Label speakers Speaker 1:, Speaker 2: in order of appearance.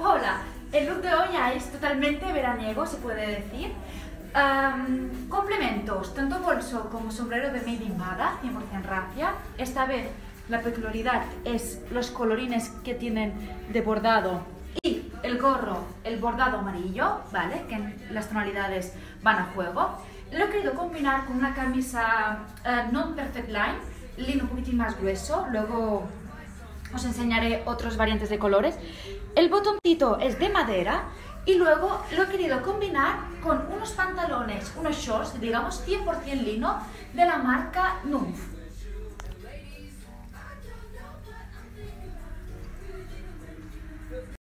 Speaker 1: Hola, el look de hoy ya es totalmente veraniego, se puede decir. Complementos, tanto bolso como sombrero de Made in Mada, 100% rancia. Esta vez la peculiaridad es los colorines que tienen de bordado y el gorro, el bordado amarillo, ¿vale? Que en las tonalidades van a juego. Lo he querido combinar con una camisa non-perfect line, lino un poquitín más grueso, luego os enseñaré otros variantes de colores. El botoncito es de madera y luego lo he querido combinar con unos pantalones, unos shorts, digamos 100% lino de la marca Nunf.